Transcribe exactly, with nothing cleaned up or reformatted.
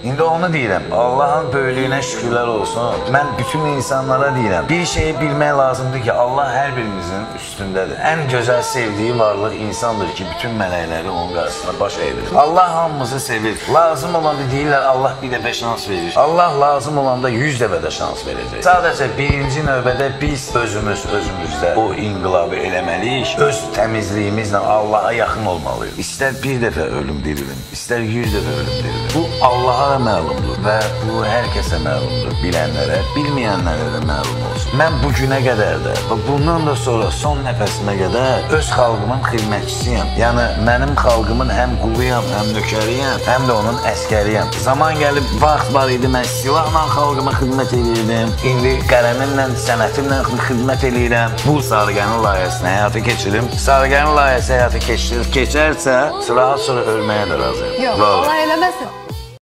İndi onu deyirəm. Allahın böyüklüyünə şükürlər olsun. Mən bütün insanlara deyirəm. Bir şeyi bilmək lazımdır ki, Allah hər birimizin üstündədir. Ən gözəl sevdiyi varlıq insandır ki, bütün mələkləri onun qarşısına baş eğdirir. Allah hamımızı sevir. Lazım olanda deyirlər Allah bir dəfə şans verir. Allah lazım olanda yüz dəfə də şans verəcək. Sadəcə birinci növbədə biz özümüz özümüzdə o inqilabı eləməliyik. Öz təmizliyimizlə Allaha yaxın olmalıyıq. İstər bir dəfə ölüm dirilim, istər yüz dəfə ölüm dirilim. Bu Allaha da məlumdur və bu hər kəsə məlumdur. Bilənlərə, bilməyənlərə də məlum olsun. Mən bu günə qədər də və bundan da sonra son nəfəsimə qədər öz xalqımın xidmətçisiyəm. Yəni mənim xalqımın həm quluyam, həm nökəriyəm, həm də onun əskəriyəm. Zaman gəlib vaxt var idi, mən silahla xalqıma xidmət edirdim. İndi qələmimlə, sənətimlə xidmət edirəm. Bu Sarıqənin layihəsini həyata keçirim. Sarıqənin layihəsi həyata keçir, keçərsə, sırağa sonra ölməyə də razıyam. Yox, Allah eləməsin.